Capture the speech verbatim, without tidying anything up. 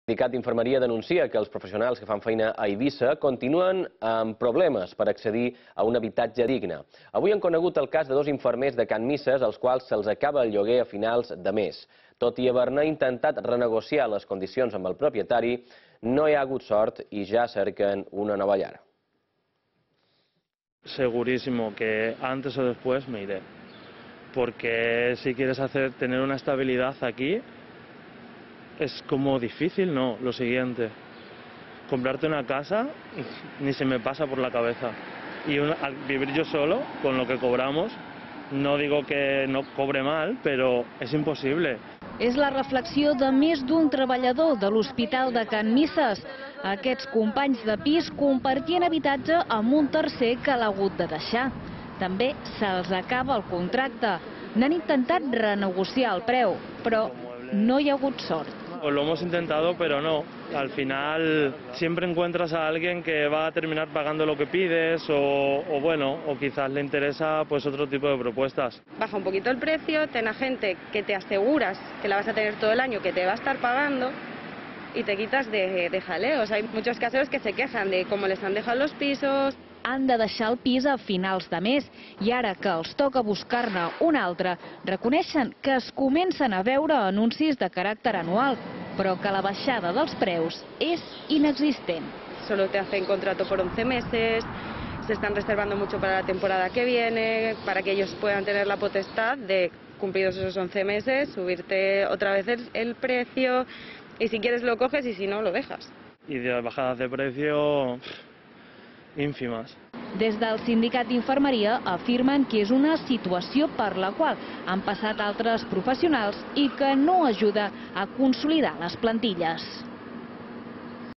El sindicat d'Infermeria denuncia que els professionals que fan feina a Eivissa continuen amb problemes per accedir a un habitatge digne. Avui han conegut el cas de dos infermers de Can Misses als quals se'ls acaba el lloguer a finals de mes. Tot i haver-ne intentat renegociar les condicions amb el propietari, no hi ha hagut sort i ja cerquen una nova llar. Segurísimo que antes o después me iré, porque si quieres hacer, tener una estabilidad aquí, es como difícil, ¿no? Lo siguiente, comprarte una casa ni se me pasa por la cabeza. Y una, al vivir yo solo, con lo que cobramos, no digo que no cobre mal, pero es imposible. És la reflexió de més d'un treballador de l'Hospital de Can Misses. Aquests companys de pis compartien habitatge amb un tercer que l'ha hagut de deixar. També se'ls acaba el contracte. N'han intentat renegociar el preu, però no hi ha hagut sort. Lo hemos intentado, pero no. Al final siempre encuentras a alguien que va a terminar pagando lo que pides o, o bueno, o quizás le interesa pues otro tipo de propuestas. Baja un poquito el precio, ten a gente que te aseguras que la vas a tener todo el año, que te va a estar pagando y te quitas de, de jaleos. Hay muchos caseros que se quejan de cómo les han dejado los pisos. Han de deixar el pis a finals de mes i ara que els toca buscar-ne un altre, reconeixen que es comencen a veure anuncis de caràcter anual, però que la baixada dels preus és inexistent. Solo te hacen contrato por once meses, se están reservando mucho para la temporada que viene, para que ellos puedan tener la potestad de, cumplidos esos once meses, subirte otra vez el, el precio, y si quieres lo coges y si no lo dejas. Y de bajadas de precio ínfimes. Des del sindicat d'Infermeria afirmen que és una situació per la qual han passat altres professionals i que no ajuda a consolidar les plantilles.